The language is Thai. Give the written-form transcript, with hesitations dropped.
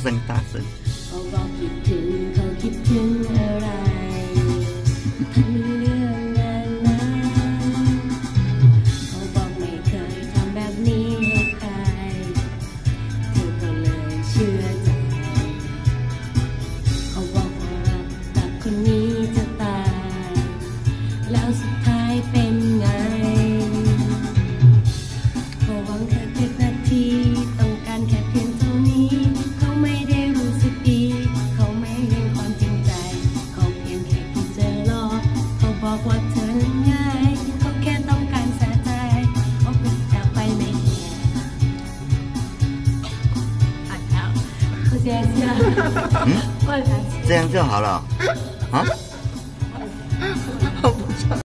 声大声。 เขาบอกคิดถึงเขาคิดถึงอะไรทำเรื่องนั้นนะเขาบอกไม่เคยทำแบบนี้ให้ใครเธอก็เลยเชื่อใจเขาบอกว่ารักกับคนนี้จะตายแล้วสุดท้ายเป็นไงเขาหวังแค่7 นาทีต้องการแค่เพียงเท่านี้เขาไม่ได้รู้สึกดีเขาไม่เห็นความจริงใจเขาเพียงแค่คิดจะหลอกเขาบอกว่าเธอง่ายเขาแค่ต้องการสะใจเขาพูดจากไปไม่แค่好的我现在是我来这样就好了啊。